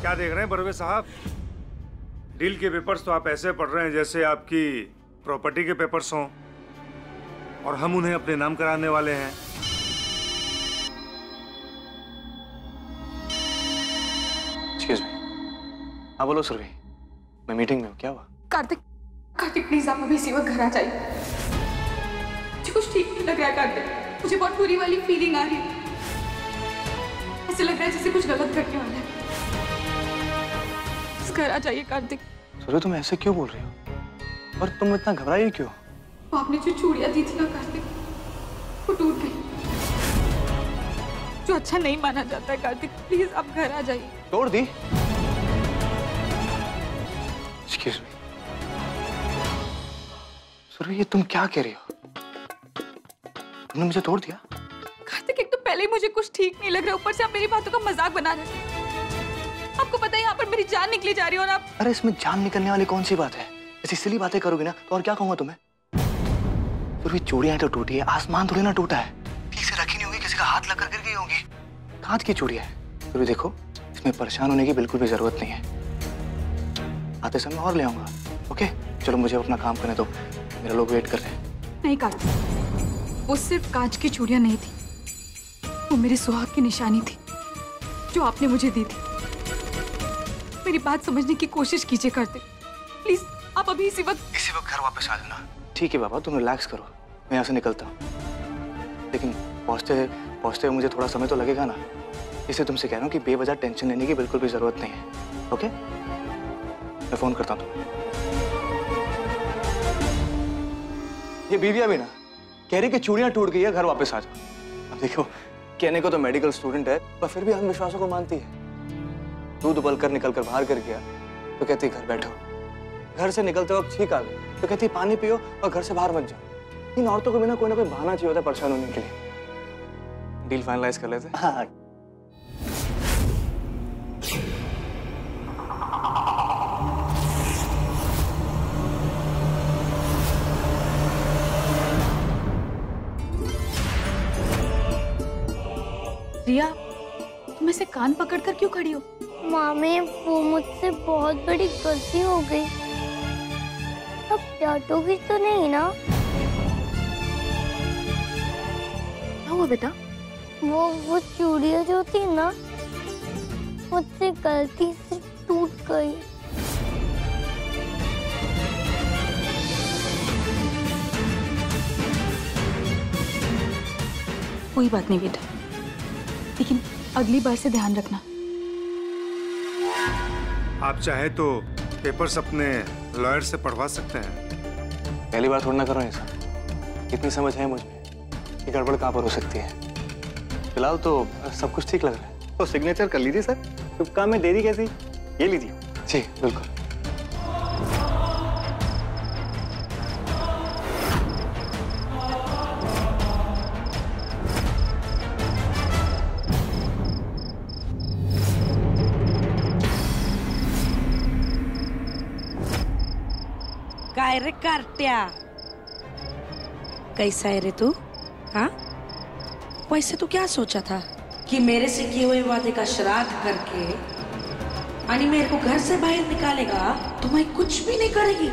क्या देख रहे हैं बरवे साहब? डील के पेपर्स तो आप ऐसे पढ़ रहे हैं जैसे आपकी प्रॉपर्टी के पेपर्स हों, और हम उन्हें अपने नाम कराने वाले हैं। Excuse me. हाँ बोलो सुरभि, मैं मीटिंग में हूँ, क्या हुआ? कार्तिक, कार्तिक प्लीज आप अभी इसी वक्त घर आ जाइए। मुझे कुछ ठीक नहीं लग रहा है कार्तिक, मुझे बहुत बुरी वाली फीलिंग आ रही है। ऐसे लग रहा है जैसे कुछ गलत घटने वाला है। घर आ जाइए कार्तिक। सुरभि तुम ऐसे क्यों बोल रही हो? और तुम इतना घबराई क्यों? वो आपने जो चूड़ियां दी थी ना कार्तिक, वो टूट गई, जो अच्छा नहीं माना जाता है। कार्तिक प्लीज आप घर आ जाइए। तोड़ दी? एक्सक्यूज मी सुरभि, ये तुम क्या कह रही हो? तुमने मुझे तोड़ दिया? कार्तिक एक तो पहले ही मुझे कुछ ठीक नहीं लग रहा, ऊपर से आप मेरी बातों का मजाक बना रहे हैं। आपको पता है यहाँ पर मेरी जान निकली जा रही है और आप। अरे इसमें जान निकलने वाली कौन सी बात है? ऐसी सिली बातें करोगे ना तो और क्या कहूंगा तुम्हें? सुरभि चूड़ियां तो टूटी है, आसमान थोड़ी ना टूटा है। ठीक से रखी नहीं होगी, किसी का हाथ लग कर गिर गई होगी। कांच की चूड़ियां है। सुरभि देखो, इसमें परेशान होने की बिल्कुल भी जरूरत नहीं है। आते समय और ले आऊंगा। ओके चलो मुझे अपना काम करने दो, मेरे लोग वेट कर रहे हैं। नहीं कार्तिक, वो सिर्फ कांच की चूड़ियां नहीं थी, वो मेरे सुहाग की निशानी थी जो आपने मुझे दी थी। मेरी बात समझने की कोशिश कीजिए कार्तिक प्लीज। आप अभी इसी वक्त घर वापस आ जाना। ठीक है बाबा, तुम रिलैक्स करो, मैं यहाँ से निकलता हूँ। लेकिन पहुँचते हुए मुझे थोड़ा समय तो लगेगा ना, इसलिए तुमसे कह रहा हूँ कि बेवजह टेंशन लेने की बिल्कुल भी जरूरत नहीं है। ओके मैं फोन करता हूँ तुम्हें। ये बीविया भी ना कह रही कि चूड़ियां टूट गई है, घर वापस आ जाओ। अब देखो, कहने को तो मेडिकल स्टूडेंट है पर फिर भी अंधविश्वासों को मानती है। दूध उबल कर निकल कर बाहर गिर गया तो कहती घर बैठो, घर से निकलते वक्त छींक आ गई तो कहती पानी पियो और घर से बाहर मत जाओ। इन औरतों को भी ना कोई बहाना चाहिए होता है परेशान होने के लिए। डील फाइनलाइज कर लेते। हाँ रिया, तुम ऐसे कान पकड़कर क्यों खड़ी हो? मामी वो मुझसे बहुत बड़ी गलती हो गई, अब डांटोगी तो नहीं ना? क्या हुआ बेटा? वो चूड़ियां जो थी ना मुझसे गलती से टूट गई। कोई बात नहीं बेटा, लेकिन अगली बार से ध्यान रखना। आप चाहे तो पेपर्स अपने लॉयर से पढ़वा सकते हैं। पहली बार थोड़ा ना करो ऐसा, इतनी समझ है मुझमें कि गड़बड़ कहाँ पर हो सकती है। फिलहाल तो सब कुछ ठीक लग रहा है। तो सिग्नेचर कर लीजिए सर, शुभ काम में देरी कैसी? ये लीजिए। जी बिल्कुल। काय रे कार्ट्या, कैसा है रे तू? हाँ वैसे तू क्या सोचा था कि मेरे से किए हुए वादे का श्राद्ध करके आणि मेरे को घर से बाहर निकालेगा तो मैं कुछ भी नहीं करेगी?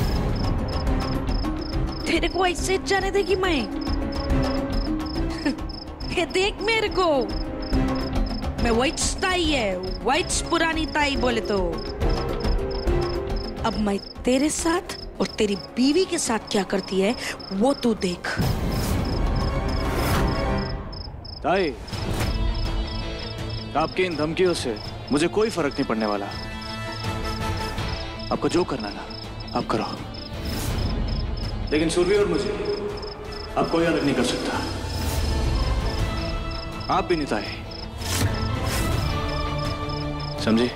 तेरे को ऐसे जाने देगी मैं? ये देख मेरे को, मैं वाइट्स ताई है, वाइट्स पुरानी ताई बोले तो। अब मैं तेरे साथ और तेरी बीवी के साथ क्या करती है वो तू देख। ताई, आपकी इन धमकियों से मुझे कोई फर्क नहीं पड़ने वाला। आपको जो करना ना आप करो, लेकिन सुरभि और मुझे आप कोई अलग नहीं कर सकता। आप भी नहीं ताई, समझे?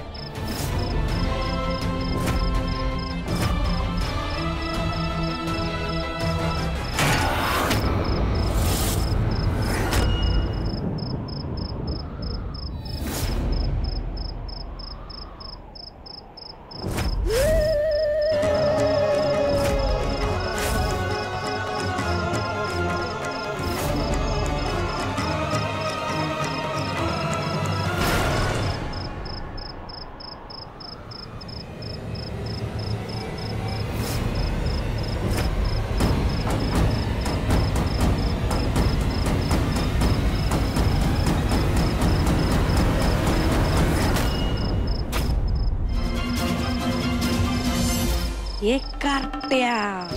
ये कार्त्या।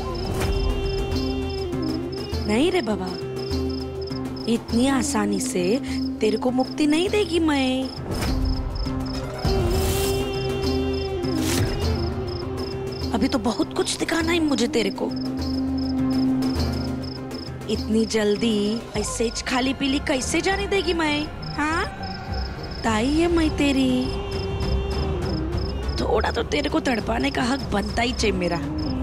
नहीं रे बाबा, इतनी आसानी से तेरे को मुक्ति नहीं देगी मैं। अभी तो बहुत कुछ दिखाना है मुझे तेरे को। इतनी जल्दी ऐसे खाली पीली कैसे जाने देगी मैं? हाँ, ताई है मैं तेरी। थोड़ा तो तेरे को तड़पाने का हक बनता ही चाहिए मेरा।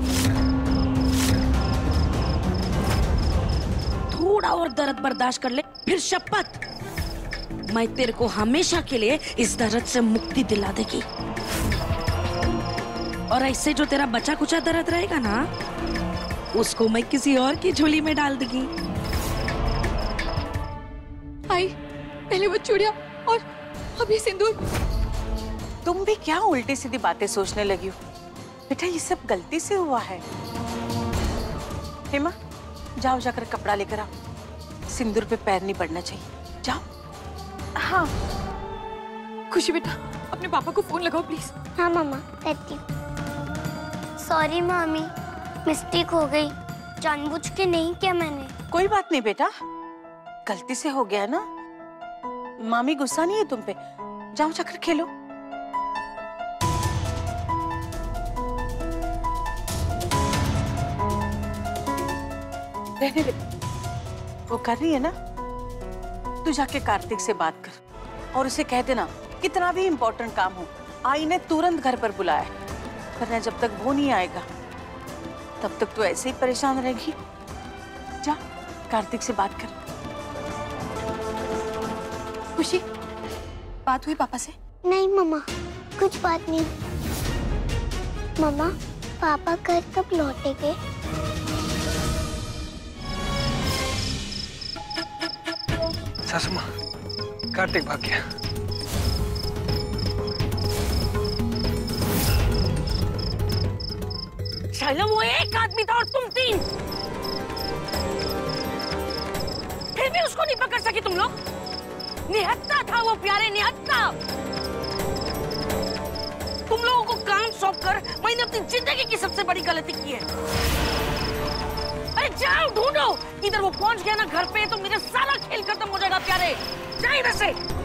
थोड़ा और दर्द बर्दाश्त कर ले, फिर शपथ मैं तेरे को हमेशा के लिए इस दर्द से मुक्ति दिला देगी। और ऐसे जो तेरा बचा कुचा दर्द रहेगा ना, उसको मैं किसी और की झोली में डाल दूंगी। आई, पहले वो चूड़िया और अब ये सिंदूर। तुम भी क्या उल्टी सीधी बातें सोचने लगी हो? बेटा ये सब गलती से हुआ है। हेमा, जाओ जाकर कपड़ा लेकर आओ। सिंदूर पे पैर नहीं पड़ना चाहिए। जाओ। हाँ खुशी बेटा, अपने पापा को फोन लगाओ प्लीज। हाँ मामा, करती हूँ। सॉरी मामी, मिस्टेक हो गई, जानबूझ के नहीं किया मैंने। कोई बात नहीं बेटा, गलती से हो गया ना। मामी गुस्सा नहीं है तुम पे। जाओ जाकर खेलो। रहने दे, वो कर रही है ना। तू जाके कार्तिक से बात कर और उसे कह देना कितना भी इम्पोर्टेंट काम हो, आई ने तुरंत घर पर बुलाया है। वरना जब तक वो नहीं आएगा तब तक तू ऐसे ही परेशान रहेगी। जा कार्तिक से बात कर। खुशी, बात हुई पापा से? नहीं मामा, कुछ बात नहीं। मामा, पापा घर कब लौटेंगे? सासू माँ, कार्तिक भाग गया। चलो, वो एक आदमी था और तुम तीन, फिर भी उसको नहीं पकड़ सकी तुम लोग। निहत्था था वो प्यारे, निहत्था। तुम लोगों को काम सौंपकर मैंने अपनी जिंदगी की सबसे बड़ी गलती की है। अरे जाओ ढूंढो, इधर वो पहुंच गया ना घर पे तो मेरा सारा खेल खत्म हो जाएगा प्यारे। जाओ इधर से।